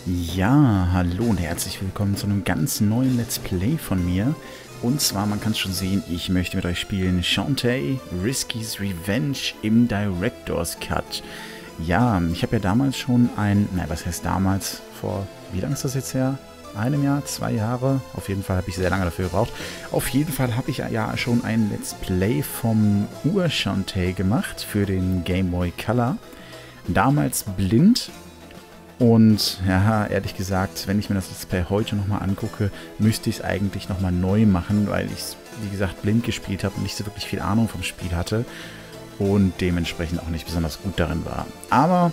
Ja, hallo und herzlich willkommen zu einem ganz neuen Let's Play von mir. Und zwar, man kann es schon sehen, ich möchte mit euch spielen Shantae Risky's Revenge im Director's Cut. Ja, ich habe ja damals schon was heißt damals? Vor, wie lange ist das jetzt her? Einem Jahr, 2 Jahre? Auf jeden Fall habe ich sehr lange dafür gebraucht. Auf jeden Fall habe ich ja schon ein Let's Play vom Ur-Shantae gemacht für den Game Boy Color. Damals blind. Und ja, ehrlich gesagt, wenn ich mir das Let's Play heute nochmal angucke, müsste ich es eigentlich nochmal neu machen, weil ich es, wie gesagt, blind gespielt habe und nicht so wirklich viel Ahnung vom Spiel hatte und dementsprechend auch nicht besonders gut darin war. Aber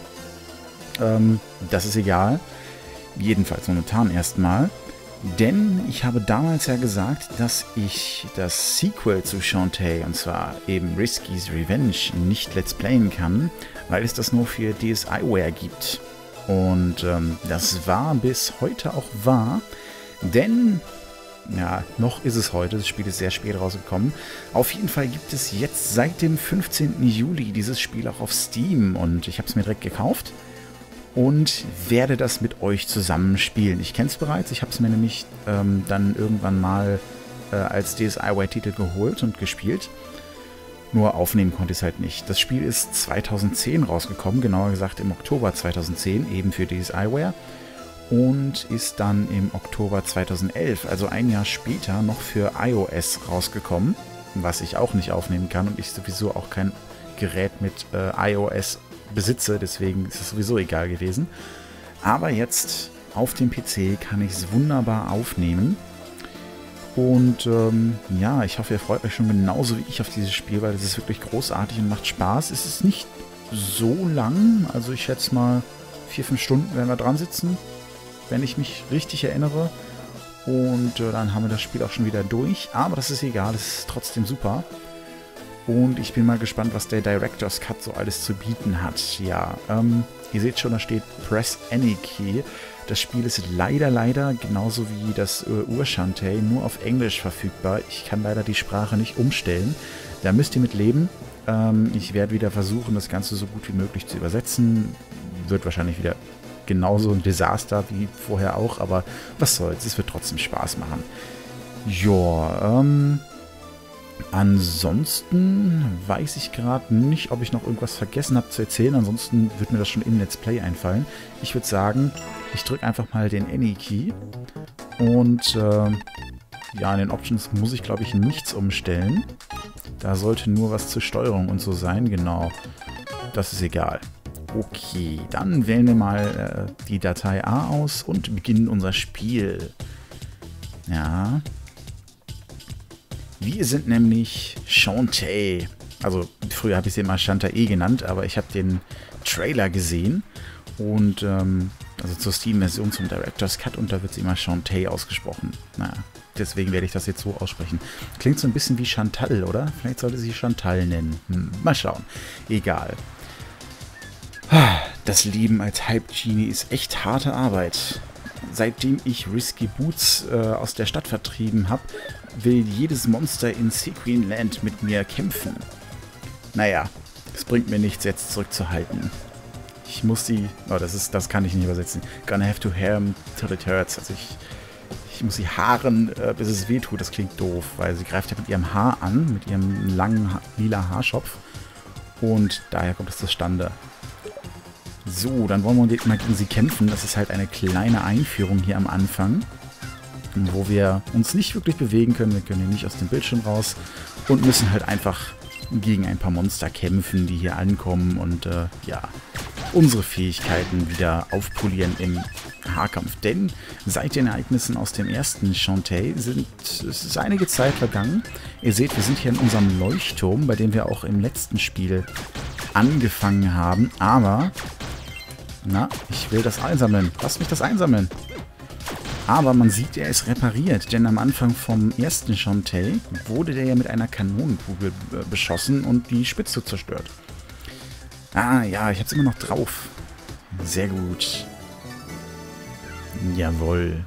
das ist egal, jedenfalls momentan erstmal, denn ich habe damals ja gesagt, dass ich das Sequel zu Shantae, und zwar eben Risky's Revenge, nicht Let's Playen kann, weil es das nur für DSiWare gibt. Und das war bis heute auch wahr, denn, ja, noch ist es heute, das Spiel ist sehr spät rausgekommen. Auf jeden Fall gibt es jetzt seit dem 15. Juli dieses Spiel auch auf Steam und ich habe es mir direkt gekauft und werde das mit euch zusammen spielen. Ich kenne es bereits, ich habe es mir nämlich dann irgendwann mal als DSiWare-Titel geholt und gespielt. Nur aufnehmen konnte ich es halt nicht. Das Spiel ist 2010 rausgekommen, genauer gesagt im Oktober 2010, eben für DSiWare. Und ist dann im Oktober 2011, also ein Jahr später, noch für iOS rausgekommen. Was ich auch nicht aufnehmen kann und ich sowieso auch kein Gerät mit iOS besitze, deswegen ist es sowieso egal gewesen. Aber jetzt auf dem PC kann ich es wunderbar aufnehmen. Und ja, ich hoffe, ihr freut euch schon genauso wie ich auf dieses Spiel, weil es ist wirklich großartig und macht Spaß. Es ist nicht so lang, also ich schätze mal 4-5 Stunden werden wir dran sitzen, wenn ich mich richtig erinnere. Und dann haben wir das Spiel auch schon wieder durch, aber das ist egal, es ist trotzdem super. Und ich bin mal gespannt, was der Director's Cut so alles zu bieten hat. Ja, ihr seht schon, da steht Press Any Key. Das Spiel ist leider, genauso wie das Ur-Shantae, nur auf Englisch verfügbar. Ich kann leider die Sprache nicht umstellen. Da müsst ihr mit leben. Ich werde wieder versuchen, das Ganze so gut wie möglich zu übersetzen. Wird wahrscheinlich wieder genauso ein Desaster wie vorher auch, aber was soll's, es wird trotzdem Spaß machen. Joa, ansonsten weiß ich gerade nicht, ob ich noch irgendwas vergessen habe zu erzählen. Ansonsten wird mir das schon im Let's Play einfallen. Ich würde sagen, ich drücke einfach mal den Any-Key. Und ja, in den Options muss ich, glaube ich, nichts umstellen. Da sollte nur was zur Steuerung und so sein. Genau, das ist egal. Okay, dann wählen wir mal die Datei A aus und beginnen unser Spiel. Ja. Wir sind nämlich Shantae. Also früher habe ich sie immer Shantae genannt, aber ich habe den Trailer gesehen und also zur Steam-Version zum Director's Cut und da wird sie immer Shantae ausgesprochen. Naja, deswegen werde ich das jetzt so aussprechen. Klingt so ein bisschen wie Chantal, oder? Vielleicht sollte sie Chantal nennen. Mal schauen. Egal. Das Leben als Halbgenie ist echt harte Arbeit. Seitdem ich Risky Boots aus der Stadt vertrieben habe, will jedes Monster in Sequin Land mit mir kämpfen. Naja, es bringt mir nichts, jetzt zurückzuhalten. Ich muss sie... Oh, das kann ich nicht übersetzen. Gonna have to hair him till it hurts. Also ich muss sie haaren, bis es weh tut. Das klingt doof, weil sie greift ja mit ihrem Haar an, mit ihrem langen lila Haarschopf. Und daher kommt es zustande. So, dann wollen wir mal gegen sie kämpfen. Das ist halt eine kleine Einführung hier am Anfang, wo wir uns nicht wirklich bewegen können. Wir können hier nicht aus dem Bildschirm raus und müssen halt einfach gegen ein paar Monster kämpfen, die hier ankommen und ja, unsere Fähigkeiten wieder aufpolieren im Haarkampf. Denn seit den Ereignissen aus dem ersten Shantae es ist einige Zeit vergangen. Ihr seht, wir sind hier in unserem Leuchtturm, bei dem wir auch im letzten Spiel angefangen haben, aber na, ich will das einsammeln. Lass mich das einsammeln. Aber man sieht, er ist repariert, denn am Anfang vom ersten Shantae wurde der ja mit einer Kanonenkugel beschossen und die Spitze zerstört. Ah ja, ich hab's immer noch drauf. Sehr gut. Jawohl.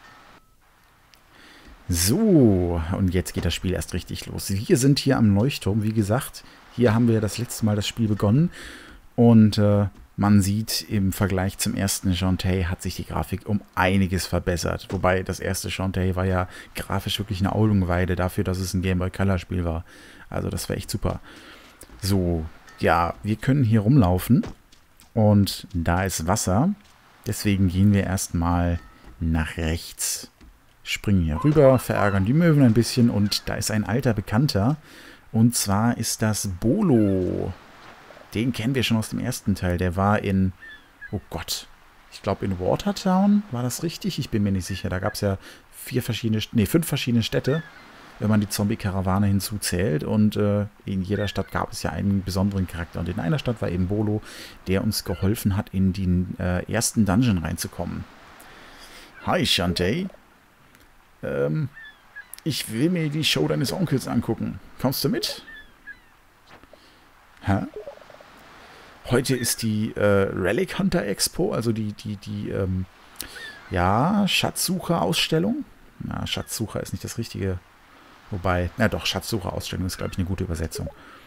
So, und jetzt geht das Spiel erst richtig los. Wir sind hier am Leuchtturm, wie gesagt. Hier haben wir das letzte Mal das Spiel begonnen. Und Man sieht, im Vergleich zum ersten Shantae hat sich die Grafik um einiges verbessert. Wobei das erste Shantae war ja grafisch wirklich eine Augenweide dafür, dass es ein Game Boy Color Spiel war. Also das war echt super. So, ja, wir können hier rumlaufen und da ist Wasser. Deswegen gehen wir erstmal nach rechts. Springen hier rüber, verärgern die Möwen ein bisschen und da ist ein alter Bekannter. Und zwar ist das Bolo. Den kennen wir schon aus dem ersten Teil. Der war in, oh Gott, ich glaube in Watertown, war das richtig? Ich bin mir nicht sicher. Da gab es ja 5 verschiedene Städte, wenn man die Zombie-Karawane hinzuzählt. Und in jeder Stadt gab es ja einen besonderen Charakter. Und in einer Stadt war eben Bolo, der uns geholfen hat, in den ersten Dungeon reinzukommen. Hi, Shantae. Ich will mir die Show deines Onkels angucken. Kommst du mit? Hä? Heute ist die Relic Hunter Expo, also die Schatzsucher-Ausstellung. Na, Schatzsucher ist nicht das Richtige. Wobei, na doch, Schatzsucher-Ausstellung ist, glaube ich, eine gute Übersetzung.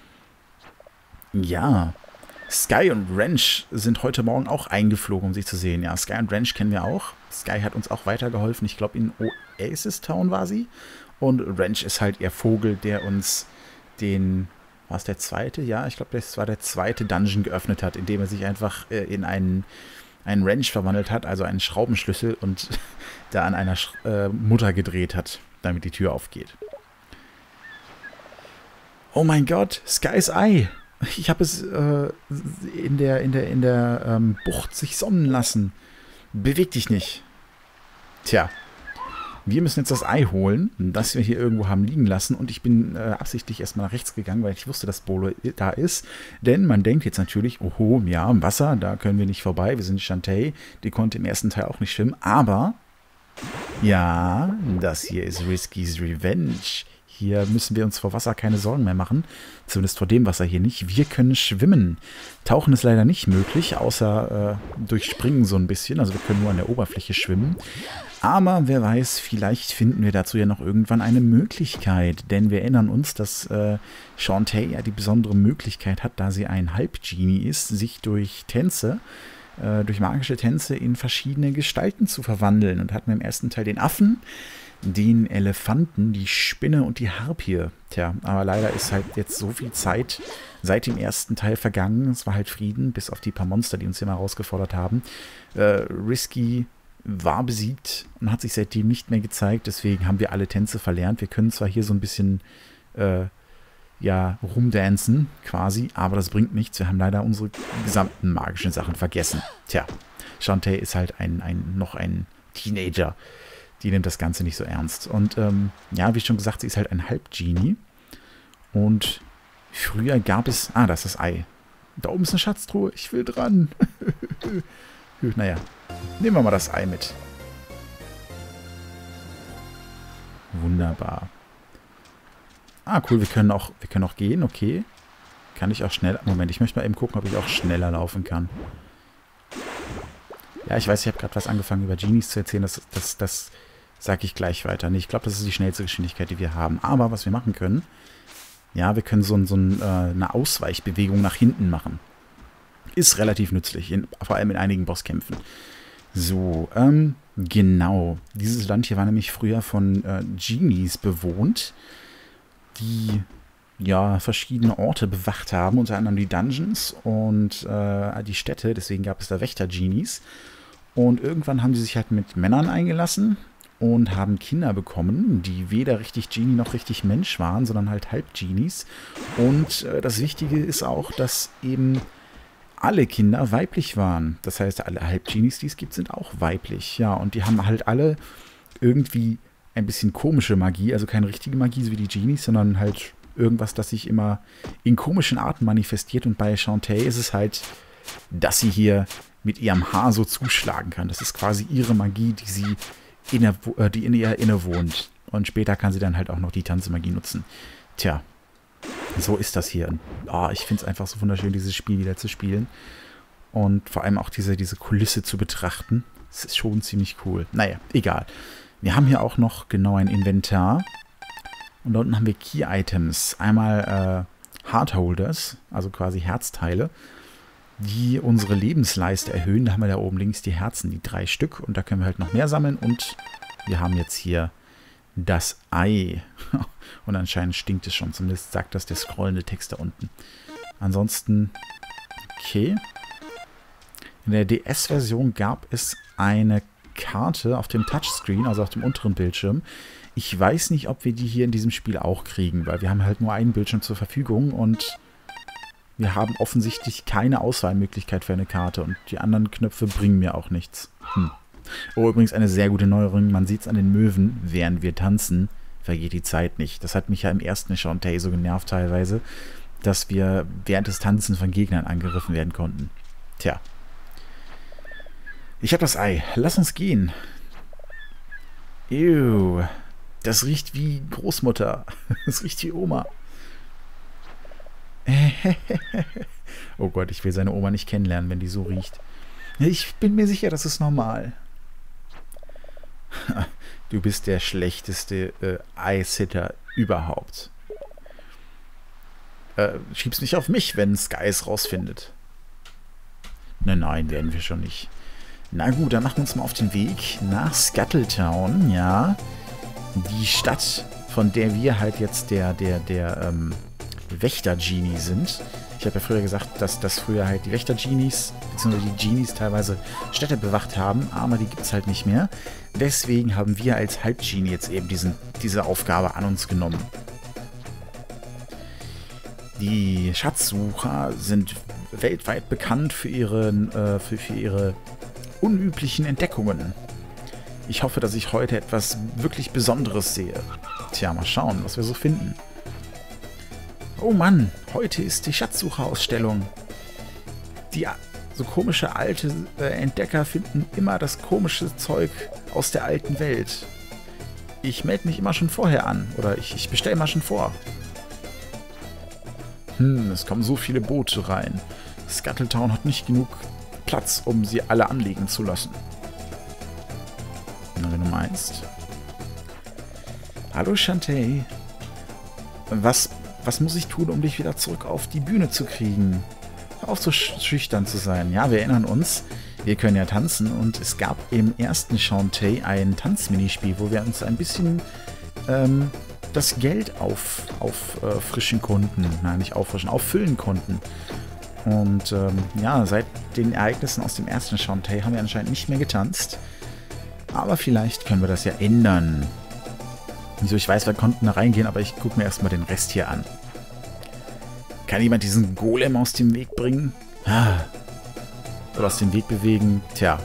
Ja, Sky und Wrench sind heute Morgen auch eingeflogen, um sich zu sehen. Ja, Sky und Wrench kennen wir auch. Sky hat uns auch weitergeholfen. Ich glaube, in Oasis Town war sie. Und Wrench ist halt ihr Vogel, der uns den... War es der zweite? Ja, ich glaube, das war der zweite Dungeon geöffnet hat, indem er sich einfach in einen Wrench verwandelt hat, also einen Schraubenschlüssel und da an einer Mutter gedreht hat, damit die Tür aufgeht. Oh mein Gott, Sky's Eye! Ich habe es in der Bucht sich sonnen lassen. Beweg dich nicht. Tja. Wir müssen jetzt das Ei holen, das wir hier irgendwo haben liegen lassen. Und ich bin absichtlich erstmal nach rechts gegangen, weil ich wusste, dass Bolo da ist. Denn man denkt jetzt natürlich, oho, ja, im Wasser, da können wir nicht vorbei. Wir sind Shantae, die konnte im ersten Teil auch nicht schwimmen. Aber, ja, das hier ist Risky's Revenge. Hier müssen wir uns vor Wasser keine Sorgen mehr machen. Zumindest vor dem Wasser hier nicht. Wir können schwimmen. Tauchen ist leider nicht möglich, außer durch Springen so ein bisschen. Also wir können nur an der Oberfläche schwimmen. Aber wer weiß, vielleicht finden wir dazu ja noch irgendwann eine Möglichkeit. Denn wir erinnern uns, dass Shantae ja die besondere Möglichkeit hat, da sie ein Halb-Genie ist, sich durch Tänze, durch magische Tänze in verschiedene Gestalten zu verwandeln. Und hatten wir im ersten Teil den Affen, den Elefanten, die Spinne und die Harpie. Tja, aber leider ist halt jetzt so viel Zeit seit dem ersten Teil vergangen. Es war halt Frieden, bis auf die paar Monster, die uns hier mal herausgefordert haben. Risky war besiegt und hat sich seitdem nicht mehr gezeigt. Deswegen haben wir alle Tänze verlernt. Wir können zwar hier so ein bisschen rumdancen quasi, aber das bringt nichts. Wir haben leider unsere gesamten magischen Sachen vergessen. Tja, Shantae ist halt noch ein Teenager. Die nimmt das Ganze nicht so ernst. Und ja, wie schon gesagt, sie ist halt ein Halb-Genie. Und früher gab es... Ah, das ist das Ei. Da oben ist eine Schatztruhe. Ich will dran. Naja, nehmen wir mal das Ei mit. Wunderbar. Ah, cool, wir können auch gehen, okay. Kann ich auch schnell... Moment, ich möchte mal eben gucken, ob ich auch schneller laufen kann. Ja, ich weiß, ich habe gerade was angefangen über Genies zu erzählen. Das sage ich gleich weiter. Nee, ich glaube, das ist die schnellste Geschwindigkeit, die wir haben. Aber was wir machen können, ja, wir können so eine Ausweichbewegung nach hinten machen. Ist relativ nützlich, vor allem in einigen Bosskämpfen. So, genau. Dieses Land hier war nämlich früher von Genies bewohnt, die ja verschiedene Orte bewacht haben, unter anderem die Dungeons und die Städte. Deswegen gab es da Wächter-Genies. Und irgendwann haben sie sich halt mit Männern eingelassen und haben Kinder bekommen, die weder richtig Genie noch richtig Mensch waren, sondern halt Halb-Genies. Und das Wichtige ist auch, dass eben alle Kinder weiblich waren. Das heißt, alle Halb-Genies, die es gibt, sind auch weiblich. Ja, und die haben halt alle irgendwie ein bisschen komische Magie, also keine richtige Magie, so wie die Genies, sondern halt irgendwas, das sich immer in komischen Arten manifestiert. Und bei Shantae ist es halt, dass sie hier mit ihrem Haar so zuschlagen kann. Das ist quasi ihre Magie, die in ihr innewohnt. Und später kann sie dann halt auch noch die Tanzmagie nutzen. Tja, so ist das hier. Ich finde es einfach so wunderschön, dieses Spiel wieder zu spielen. Und vor allem auch diese Kulisse zu betrachten. Das ist schon ziemlich cool. Naja, egal. Wir haben hier auch noch genau ein Inventar. Und da unten haben wir Key Items. Einmal Heart Holders, also quasi Herzteile, die unsere Lebensleiste erhöhen. Da haben wir da oben links die Herzen, die 3 Stück. Und da können wir halt noch mehr sammeln. Und wir haben jetzt hier das Ei. Und anscheinend stinkt es schon. Zumindest sagt das der scrollende Text da unten. Ansonsten, okay. In der DS-Version gab es eine Karte auf dem Touchscreen, also auf dem unteren Bildschirm. Ich weiß nicht, ob wir die hier in diesem Spiel auch kriegen, weil wir haben halt nur einen Bildschirm zur Verfügung und wir haben offensichtlich keine Auswahlmöglichkeit für eine Karte und die anderen Knöpfe bringen mir auch nichts. Oh, übrigens eine sehr gute Neuerung, man sieht es an den Möwen, während wir tanzen, vergeht die Zeit nicht. Das hat mich ja im ersten Shantae so genervt teilweise, dass wir während des Tanzens von Gegnern angegriffen werden konnten. Tja. Ich habe das Ei. Lass uns gehen. Ew. Das riecht wie Großmutter. Das riecht wie Oma. Oh Gott, ich will seine Oma nicht kennenlernen, wenn die so riecht. Ich bin mir sicher, das ist normal. Du bist der schlechteste Eye-Sitter überhaupt. Schieb's nicht auf mich, wenn Sky es rausfindet. Nein, werden wir schon nicht. Na gut, dann machen wir uns mal auf den Weg nach Scuttletown, ja. Die Stadt, von der wir halt jetzt der Wächter-Genie sind. Ich habe ja früher gesagt, dass das früher halt die Wächter-Genies, beziehungsweise die Genies teilweise Städte bewacht haben, aber die gibt es halt nicht mehr. Deswegen haben wir als Halb-Genie jetzt eben diese Aufgabe an uns genommen. Die Schatzsucher sind weltweit bekannt für ihre unüblichen Entdeckungen. Ich hoffe, dass ich heute etwas wirklich Besonderes sehe. Tja, mal schauen, was wir so finden. Oh Mann, heute ist die Schatzsucherausstellung. Die so komische alte Entdecker finden immer das komische Zeug aus der alten Welt. Ich melde mich immer schon vorher an. Oder ich bestelle mal schon vor. Es kommen so viele Boote rein. Scuttletown hat nicht genug Platz, um sie alle anlegen zu lassen. Na, wenn du meinst. Hallo Shantae. Was muss ich tun, um dich wieder zurück auf die Bühne zu kriegen? Hör auf, so schüchtern zu sein. Ja, wir erinnern uns, wir können ja tanzen und es gab im ersten Shantae ein Tanzminispiel, wo wir uns ein bisschen das Geld auffrischen konnten. Nein, nicht auffrischen, auffüllen konnten. Und ja, seit den Ereignissen aus dem ersten Shantae haben wir anscheinend nicht mehr getanzt. Aber vielleicht können wir das ja ändern. Also ich weiß, wir konnten da reingehen, aber ich gucke mir erstmal den Rest hier an. Kann jemand diesen Golem aus dem Weg bringen? Oder aus dem Weg bewegen? Tja.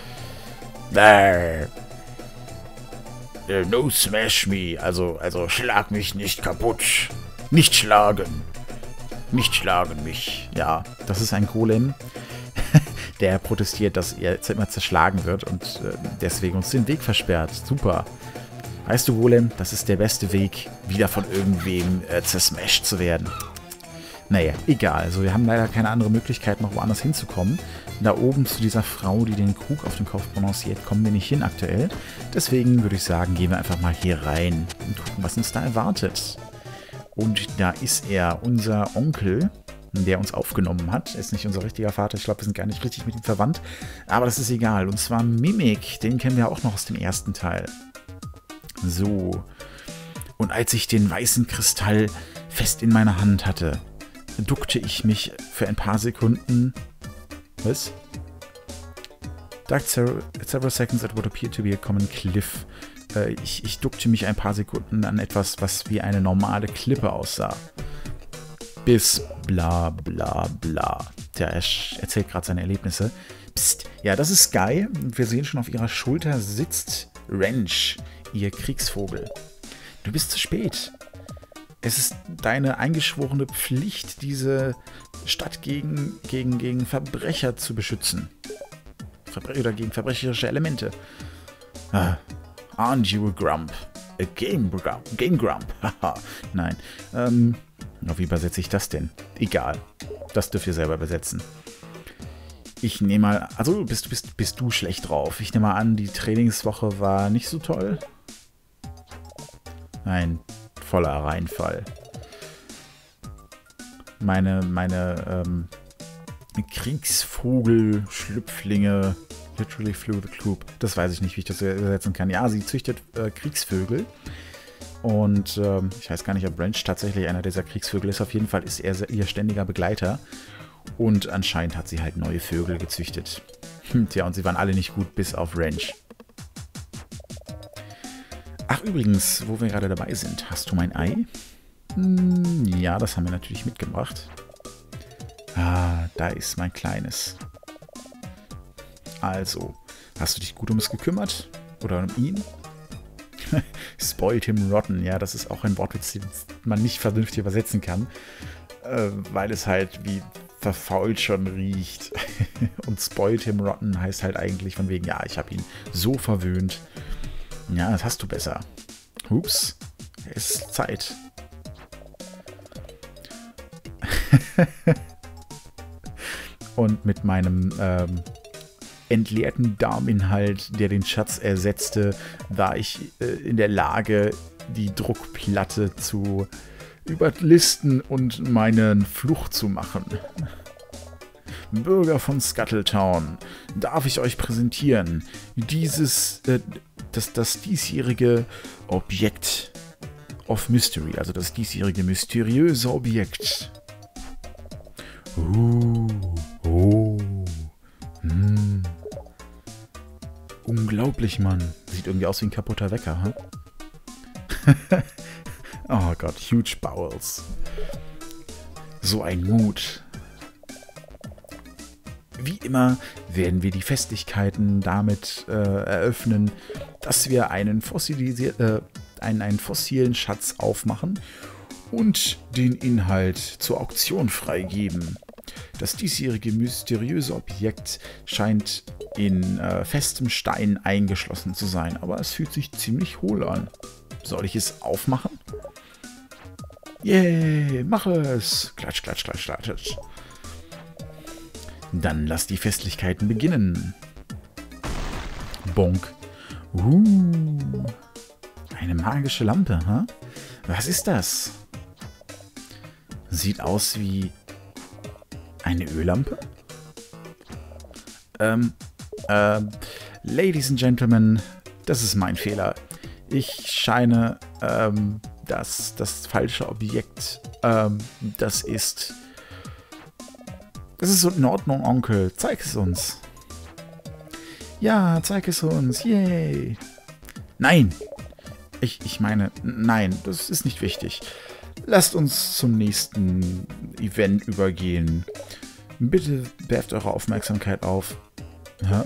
No smash me. Also schlag mich nicht kaputt. Nicht schlagen. Nicht schlagen mich. Ja, das ist ein Golem, der protestiert, dass er jetzt immer zerschlagen wird und deswegen uns den Weg versperrt. Super. Weißt du, Golem, das ist der beste Weg, wieder von irgendwem zersmashed zu werden. Naja, egal. Also wir haben leider keine andere Möglichkeit, noch woanders hinzukommen. Da oben zu dieser Frau, die den Krug auf dem Kopf balanciert, kommen wir nicht hin aktuell. Deswegen würde ich sagen, gehen wir einfach mal hier rein und gucken, was uns da erwartet. Und da ist er, unser Onkel, der uns aufgenommen hat. Er ist nicht unser richtiger Vater. Ich glaube, wir sind gar nicht richtig mit ihm verwandt. Aber das ist egal. Und zwar Mimic. Den kennen wir auch noch aus dem ersten Teil. So. Und als ich den weißen Kristall fest in meiner Hand hatte, duckte ich mich für ein paar Sekunden. Was? Dark several seconds it would appear to be a common cliff. Ich duckte mich ein paar Sekunden an etwas, was wie eine normale Klippe aussah. Bis bla bla bla. Der erzählt gerade seine Erlebnisse. Psst. Ja, das ist Sky. Wir sehen schon, auf ihrer Schulter sitzt Wrench, ihr Kriegsvogel. Du bist zu spät. Es ist deine eingeschworene Pflicht, diese Stadt gegen Verbrecher zu beschützen. Oder gegen verbrecherische Elemente. Aren't you a grump? A game grump. Haha. Nein. Wie übersetze ich das denn? Egal. Das dürft ihr selber übersetzen. Ich nehme mal... Also, bist du schlecht drauf? Ich nehme mal an, die Trainingswoche war nicht so toll. Nein, voller Reinfall. Meine Kriegsvogel, Schlüpflinge, literally flew the coop. Das weiß ich nicht, wie ich das übersetzen kann. Ja, sie züchtet Kriegsvögel. Und ich weiß gar nicht, ob Wrench tatsächlich einer dieser Kriegsvögel ist. Auf jeden Fall ist er ihr ständiger Begleiter. Und anscheinend hat sie halt neue Vögel gezüchtet. Tja, und sie waren alle nicht gut, bis auf Wrench. Ach, übrigens, wo wir gerade dabei sind, hast du mein Ei? Ja, das haben wir natürlich mitgebracht. Ah, da ist mein Kleines. Also, hast du dich gut um es gekümmert? Oder um ihn? Spoiled him rotten. Ja, das ist auch ein Wort, das man nicht vernünftig übersetzen kann. Weil es halt wie verfault schon riecht. Und spoiled him rotten heißt halt eigentlich von wegen, ja, ich habe ihn so verwöhnt. Ja, das hast du besser. Ups, es ist Zeit. Und mit meinem entleerten Darminhalt, der den Schatz ersetzte, war ich in der Lage, die Druckplatte zu überlisten und meinen Fluch zu machen. Bürger von Scuttletown, darf ich euch präsentieren das diesjährige Objekt of Mystery, also das diesjährige mysteriöse Objekt. Unglaublich, Mann. Sieht irgendwie aus wie ein kaputter Wecker, hm? Oh Gott, huge bowels. So ein Mut. Wie immer werden wir die Festlichkeiten damit eröffnen, dass wir einen fossilen Schatz aufmachen und den Inhalt zur Auktion freigeben. Das diesjährige mysteriöse Objekt scheint in festem Stein eingeschlossen zu sein, aber es fühlt sich ziemlich hohl an. Soll ich es aufmachen? Yay, mach es! Klatsch, klatsch, klatsch, klatsch. Dann lass die Festlichkeiten beginnen. Bonk. Eine magische Lampe, huh? Was ist das? Sieht aus wie eine Öllampe? Ladies and Gentlemen, das ist mein Fehler. Ich scheine das falsche Objekt, das ist so in Ordnung, Onkel. Zeig es uns. Ja, zeig es uns. Yay. Nein. Ich meine, nein, das ist nicht wichtig. Lasst uns zum nächsten Event übergehen. Bitte werft eure Aufmerksamkeit auf. Hä?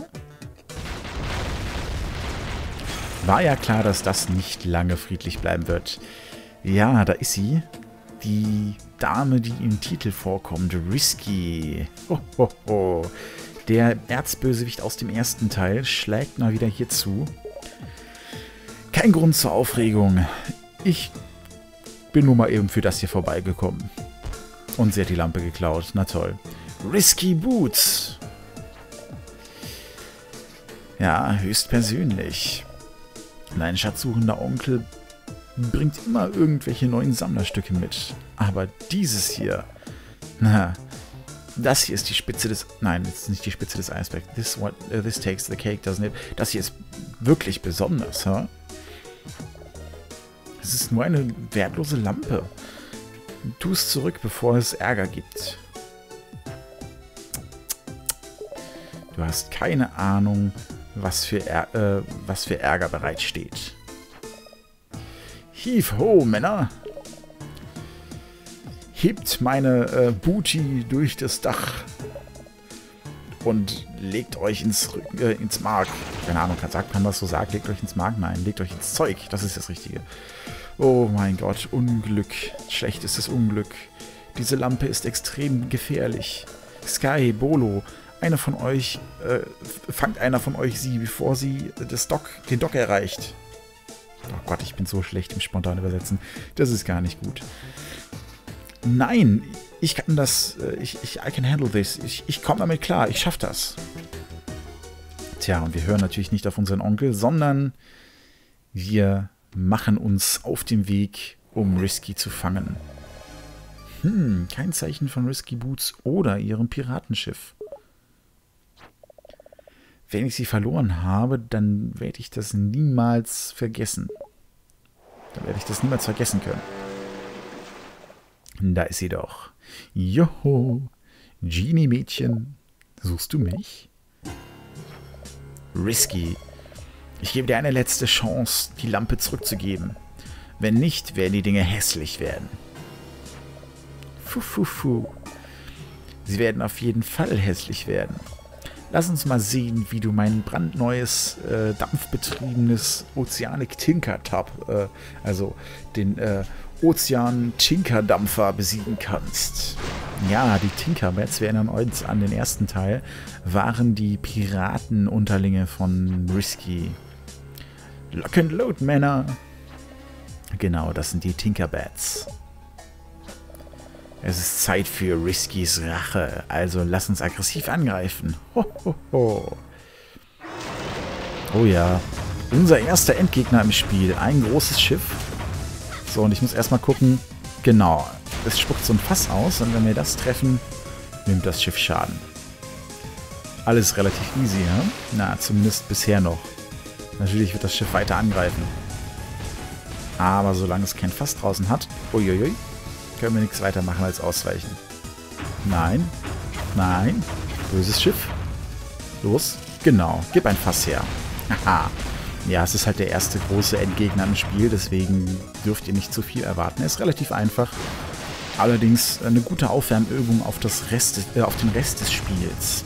War ja klar, dass das nicht lange friedlich bleiben wird. Ja, da ist sie. Die Dame, die im Titel vorkommt. Risky. Ho, ho, ho. Der Erzbösewicht aus dem ersten Teil schlägt mal wieder hier zu. Kein Grund zur Aufregung. Ich bin nur mal eben für das hier vorbeigekommen. Und sie hat die Lampe geklaut. Na toll. Risky Boots. Ja, höchstpersönlich. Mein schatzsuchender Onkel bringt immer irgendwelche neuen Sammlerstücke mit. Aber dieses hier, na, das hier ist die Spitze des... Nein, das ist nicht die Spitze des Eisbergs. This takes the cake, doesn't it? Das hier ist wirklich besonders, huh? Es ist nur eine wertlose Lampe. Tu es zurück, bevor es Ärger gibt. Du hast keine Ahnung, was für Ärger bereitsteht. Heave ho, Männer! Hebt meine Booty durch das Dach und legt euch ins Mark. Keine Ahnung, sagt man das so? Sagt, legt euch ins Mark? Nein, legt euch ins Zeug. Das ist das Richtige. Oh mein Gott, Unglück. Schlechtestes Unglück. Diese Lampe ist extrem gefährlich. Sky, Bolo, fangt einer von euch sie, bevor sie den Dock erreicht. Oh Gott, ich bin so schlecht im spontan Übersetzen. Das ist gar nicht gut. Nein, ich kann das, I can handle this. Ich komme damit klar, ich schaffe das. Tja, und wir hören natürlich nicht auf unseren Onkel, sondern wir machen uns auf den Weg, um Risky zu fangen. Kein Zeichen von Risky Boots oder ihrem Piratenschiff. Wenn ich sie verloren habe, dann werde ich das niemals vergessen. Dann werde ich das niemals vergessen können. Da ist sie doch. Joho, Genie-Mädchen, suchst du mich? Risky. Ich gebe dir eine letzte Chance, die Lampe zurückzugeben. Wenn nicht, werden die Dinge hässlich werden. Sie werden auf jeden Fall hässlich werden. Lass uns mal sehen, wie du mein brandneues, dampfbetriebenes Oceanic Tinker Tub, also den Ozean-Tinker-Dampfer besiegen kannst. Ja, die Tinkerbats, wir erinnern uns an den ersten Teil, waren die Piratenunterlinge von Risky. Lock and Load, Männer! Genau, das sind die Tinkerbats. Es ist Zeit für Riskys Rache, also lass uns aggressiv angreifen. Ho. Oh ja, unser erster Endgegner im Spiel, ein großes Schiff. So, und ich muss erstmal gucken, genau, es spuckt so ein Fass aus und wenn wir das treffen, nimmt das Schiff Schaden. Alles relativ easy, ja? Na, zumindest bisher noch. Natürlich wird das Schiff weiter angreifen. Aber solange es kein Fass draußen hat, uiuiui, können wir nichts weiter machen als ausweichen. Nein. Böses Schiff. Los. Genau. Gib ein Fass her. Haha. Ja, es ist halt der erste große Endgegner im Spiel, deswegen dürft ihr nicht zu viel erwarten. Er ist relativ einfach. Allerdings eine gute Aufwärmübung auf den Rest des Spiels.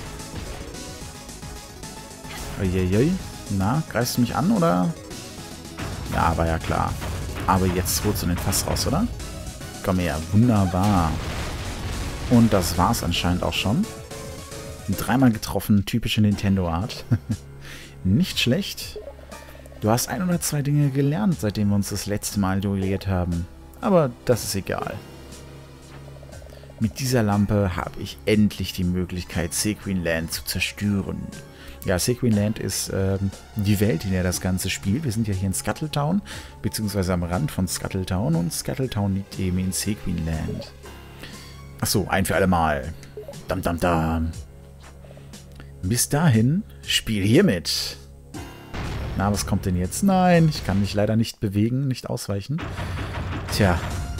Uiuiui. Na, greifst du mich an, oder? Ja, war ja klar. Aber jetzt holst du den Fass raus, oder? Komm her, wunderbar. Und das war's anscheinend auch schon. 3-mal getroffen, typische Nintendo-Art. Nicht schlecht. Du hast 1 oder 2 Dinge gelernt, seitdem wir uns das letzte Mal duelliert haben. Aber das ist egal. Mit dieser Lampe habe ich endlich die Möglichkeit, Sequin Land zu zerstören. Ja, Sequin Land ist die Welt, in der das Ganze spielt. Wir sind ja hier in Scuttletown, beziehungsweise am Rand von Scuttletown. Und Scuttletown liegt eben in Sequin Land. Achso, ein für alle Mal. Dam. Bis dahin, spiel hier mit. Na, was kommt denn jetzt? Nein, ich kann mich leider nicht bewegen, nicht ausweichen. Tja.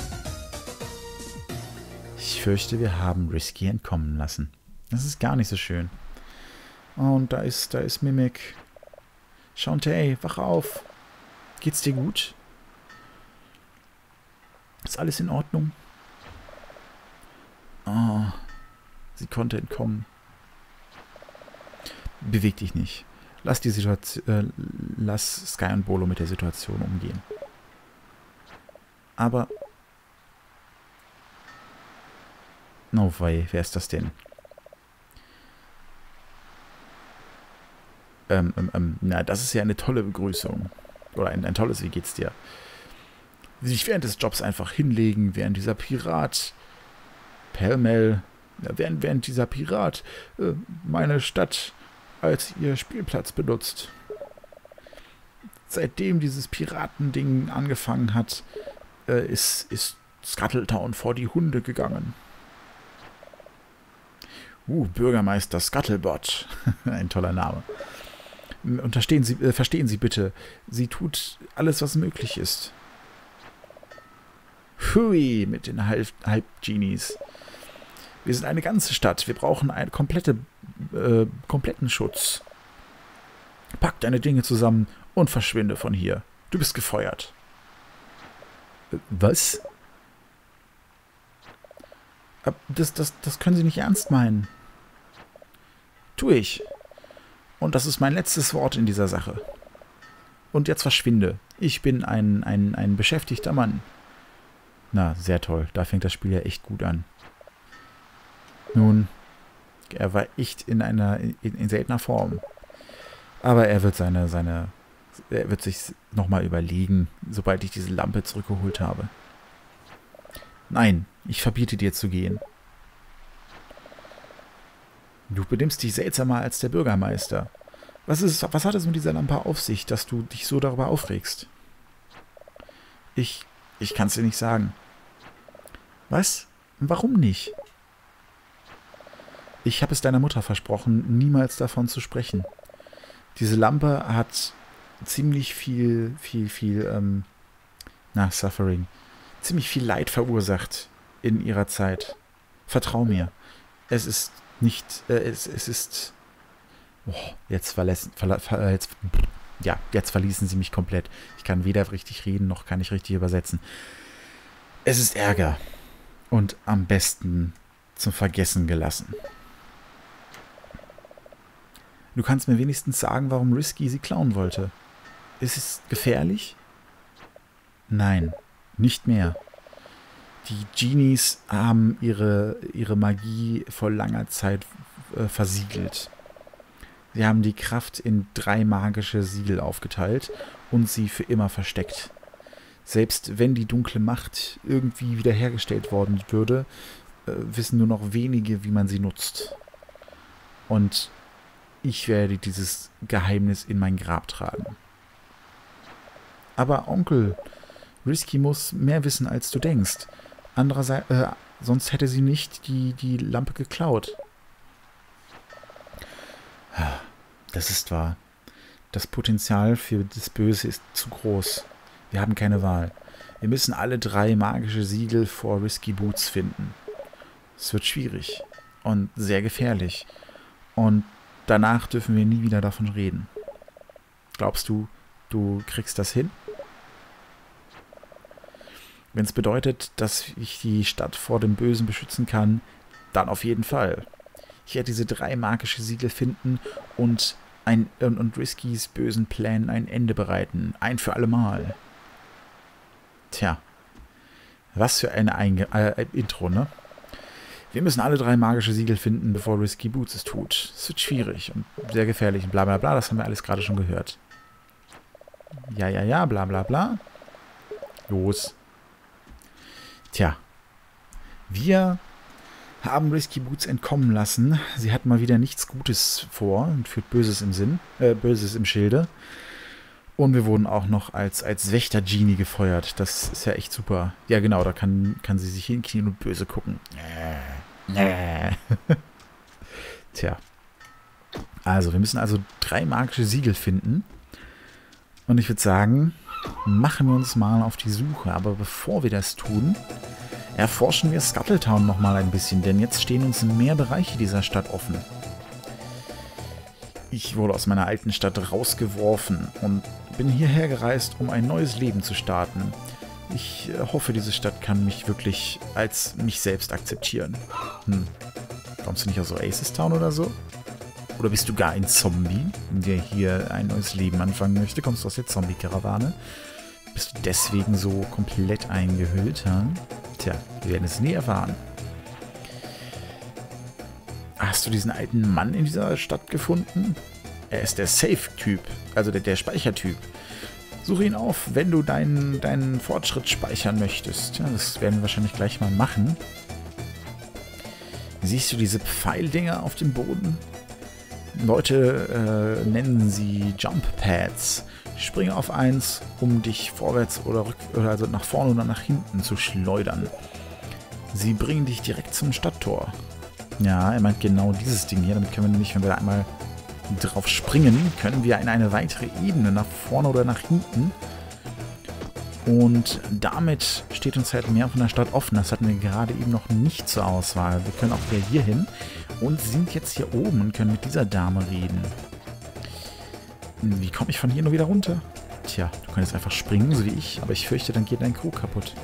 Ich fürchte, wir haben Risky entkommen lassen. Das ist gar nicht so schön. Und da ist Mimic. Shantae, wach auf. Geht's dir gut? Ist alles in Ordnung? Oh, sie konnte entkommen. Beweg dich nicht. Lass Sky und Bolo mit der Situation umgehen. Aber... Oh wei, wer ist das denn? Na, das ist ja eine tolle Begrüßung. Oder ein tolles, wie geht's dir? Sich während des Jobs einfach hinlegen, während dieser Pirat, pellmell, während dieser Pirat meine Stadt als ihr Spielplatz benutzt. Seitdem dieses Piratending angefangen hat, ist Scuttletown vor die Hunde gegangen. Bürgermeister Scuttlebot. Ein toller Name. Verstehen Sie bitte, sie tut alles, was möglich ist. Hui, mit den Halb-Genies. Wir sind eine ganze Stadt. Wir brauchen einen kompletten Schutz. Pack deine Dinge zusammen und verschwinde von hier. Du bist gefeuert. Was? Das können Sie nicht ernst meinen. Tue ich. Und das ist mein letztes Wort in dieser Sache. Und jetzt verschwinde. Ich bin ein beschäftigter Mann. Na, sehr toll. Da fängt das Spiel ja echt gut an. Nun, er war echt in seltener Form. Aber er wird er wird sich nochmal überlegen, sobald ich diese Lampe zurückgeholt habe. Nein, ich verbiete dir zu gehen. Du benimmst dich seltsamer als der Bürgermeister. Was hat es mit dieser Lampe auf sich, dass du dich so darüber aufregst? Ich kann es dir nicht sagen. Was? Warum nicht? Ich habe es deiner Mutter versprochen, niemals davon zu sprechen. Diese Lampe hat ziemlich viel Suffering. Ziemlich viel Leid verursacht in ihrer Zeit. Vertrau mir. Es ist nicht, es ist... Oh, jetzt verließen sie mich komplett. Ich kann weder richtig reden, noch kann ich richtig übersetzen. Es ist Ärger. Und am besten zum Vergessen gelassen. Du kannst mir wenigstens sagen, warum Risky sie klauen wollte. Ist es gefährlich? Nein, nicht mehr. Die Genies haben ihre Magie vor langer Zeit versiegelt. Sie haben die Kraft in 3 magische Siegel aufgeteilt und sie für immer versteckt. Selbst wenn die dunkle Macht irgendwie wiederhergestellt worden würde, wissen nur noch wenige, wie man sie nutzt. Und ich werde dieses Geheimnis in mein Grab tragen. Aber Onkel, Risky muss mehr wissen, als du denkst. Andererseits, sonst hätte sie nicht die Lampe geklaut. Das ist wahr. Das Potenzial für das Böse ist zu groß. Wir haben keine Wahl. Wir müssen alle 3 magische Siegel vor Risky Boots finden. Es wird schwierig und sehr gefährlich. Und danach dürfen wir nie wieder davon reden. Glaubst du, du kriegst das hin? Wenn es bedeutet, dass ich die Stadt vor dem Bösen beschützen kann, dann auf jeden Fall. Ich werde diese 3 magische Siegel finden und Riskys bösen Plänen ein Ende bereiten. Ein für alle Mal. Tja, was für eine Intro, ne? Wir müssen alle 3 magische Siegel finden, bevor Risky Boots es tut. Es wird schwierig und sehr gefährlich und bla bla bla, das haben wir alles gerade schon gehört. Ja, bla bla bla. Los. Tja. Wir haben Risky Boots entkommen lassen. Sie hat mal wieder nichts Gutes vor und führt Böses im Schilde. Und wir wurden auch noch als Wächter-Genie gefeuert. Das ist ja echt super. Ja, genau, da kann sie sich hinknien und böse gucken. Tja. Also, wir müssen also 3 magische Siegel finden. Und ich würde sagen, machen wir uns mal auf die Suche. Aber bevor wir das tun, erforschen wir Scuttletown nochmal ein bisschen. Denn jetzt stehen uns mehr Bereiche dieser Stadt offen. Ich wurde aus meiner alten Stadt rausgeworfen und bin hierher gereist, um ein neues Leben zu starten. Ich hoffe, diese Stadt kann mich wirklich als mich selbst akzeptieren. Kommst du nicht aus Oasis Town oder so? Oder bist du gar ein Zombie, der hier ein neues Leben anfangen möchte? Kommst du aus der Zombie-Karawane? Bist du deswegen so komplett eingehüllt? Tja, wir werden es nie erfahren. Hast du diesen alten Mann in dieser Stadt gefunden? Er ist der Safe-Typ, also der Speichertyp. Suche ihn auf, wenn du deinen Fortschritt speichern möchtest. Ja, das werden wir wahrscheinlich gleich mal machen. Siehst du diese Pfeildinger auf dem Boden? Leute nennen sie Jump Pads. Springe auf eins, um dich vorwärts oder also nach vorne oder nach hinten zu schleudern. Sie bringen dich direkt zum Stadttor. Ja, er meint genau dieses Ding hier. Damit können wir nämlich, wenn wir einmal drauf springen, können wir in eine weitere Ebene nach vorne oder nach hinten. Und damit steht uns halt mehr von der Stadt offen. Das hatten wir gerade eben noch nicht zur Auswahl. Wir können auch wieder hier hin und sind jetzt hier oben und können mit dieser Dame reden. Wie komme ich von hier nur wieder runter? Tja, du könntest einfach springen, so wie ich, aber ich fürchte, dann geht dein Krug kaputt.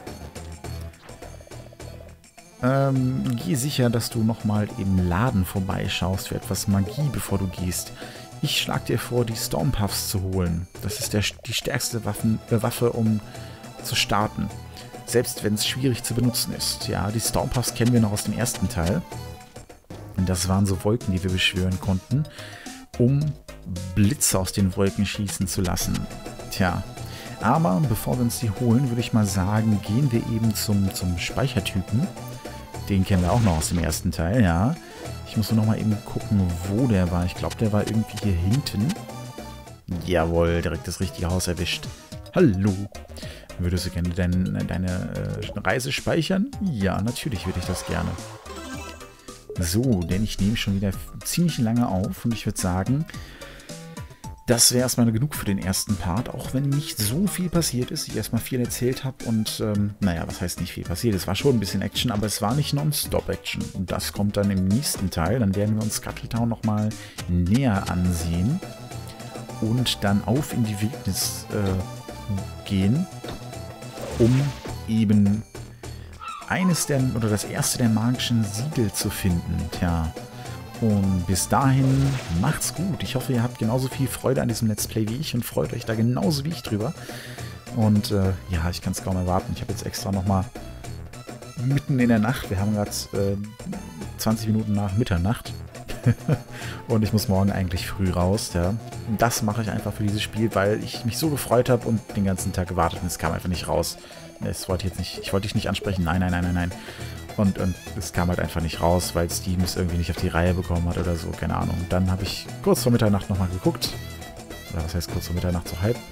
Geh sicher, dass du nochmal im Laden vorbeischaust für etwas Magie, bevor du gehst. Ich schlage dir vor, die Stormpuffs zu holen. Das ist die stärkste Waffe, um zu starten. Selbst wenn es schwierig zu benutzen ist. Ja, die Stormpuffs kennen wir noch aus dem ersten Teil. Und das waren so Wolken, die wir beschwören konnten, um Blitze aus den Wolken schießen zu lassen. Tja, aber bevor wir uns die holen, würde ich mal sagen, gehen wir eben zum Speichertypen. Den kennen wir auch noch aus dem ersten Teil, ja. Ich muss nur noch mal eben gucken, wo der war. Ich glaube, der war irgendwie hier hinten. Jawohl, direkt das richtige Haus erwischt. Hallo. Würdest du gerne deine Reise speichern? Ja, natürlich würde ich das gerne. So, denn ich nehme schon wieder ziemlich lange auf und ich würde sagen, das wäre erstmal genug für den ersten Part, auch wenn nicht so viel passiert ist. Ich erstmal viel erzählt habe und, naja, was heißt nicht viel passiert? Es war schon ein bisschen Action, aber es war nicht Non-Stop-Action. Und das kommt dann im nächsten Teil. Dann werden wir uns Scuttletown nochmal näher ansehen und dann auf in die Wildnis gehen, um eben das erste der magischen Siegel zu finden. Tja. Und bis dahin, macht's gut. Ich hoffe, ihr habt genauso viel Freude an diesem Let's Play wie ich und freut euch da genauso wie ich drüber. Und ja, ich kann es kaum erwarten. Ich habe jetzt extra nochmal mitten in der Nacht, wir haben gerade 20 Minuten nach Mitternacht und ich muss morgen eigentlich früh raus. Ja. Und das mache ich einfach für dieses Spiel, weil ich mich so gefreut habe und den ganzen Tag gewartet und es kam einfach nicht raus. Ich wollte dich nicht ansprechen. Nein. Und es kam halt einfach nicht raus, weil Steam es irgendwie nicht auf die Reihe bekommen hat oder so, keine Ahnung. Dann habe ich kurz vor Mitternacht nochmal geguckt. Oder was heißt kurz vor Mitternacht? So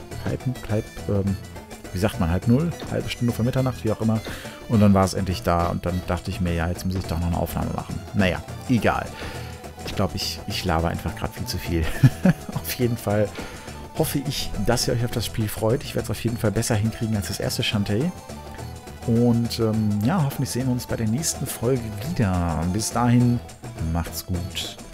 wie sagt man, 0:30, halbe Stunde vor Mitternacht, wie auch immer. Und dann war es endlich da und dann dachte ich mir, ja, jetzt muss ich doch noch eine Aufnahme machen. Naja, egal. Ich glaube, ich laber einfach gerade viel zu viel. Auf jeden Fall hoffe ich, dass ihr euch auf das Spiel freut. Ich werde es auf jeden Fall besser hinkriegen als das erste Shantae. Und ja, hoffentlich sehen wir uns bei der nächsten Folge wieder. Bis dahin, macht's gut.